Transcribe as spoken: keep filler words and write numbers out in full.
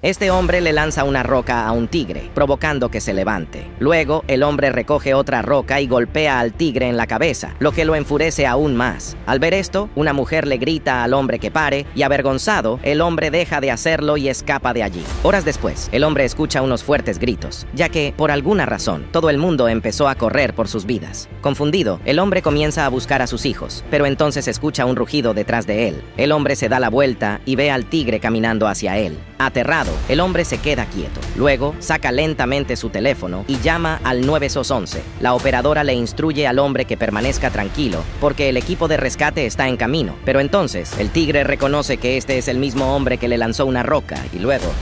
Este hombre le lanza una roca a un tigre, provocando que se levante. Luego, el hombre recoge otra roca y golpea al tigre en la cabeza, lo que lo enfurece aún más. Al ver esto, una mujer le grita al hombre que pare y, avergonzado, el hombre deja de hacerlo y escapa de allí. Horas después, el hombre escucha unos fuertes gritos, ya que, por alguna razón, todo el mundo empezó a correr por sus vidas. Confundido, el hombre comienza a buscar a sus hijos, pero entonces escucha un rugido detrás de él. El hombre se da la vuelta y ve al tigre caminando hacia él. Aterrado, el hombre se queda quieto. Luego, saca lentamente su teléfono y llama al nueve once. La operadora le instruye al hombre que permanezca tranquilo, porque el equipo de rescate está en camino. Pero entonces, el tigre reconoce que este es el mismo hombre que le lanzó una roca y luego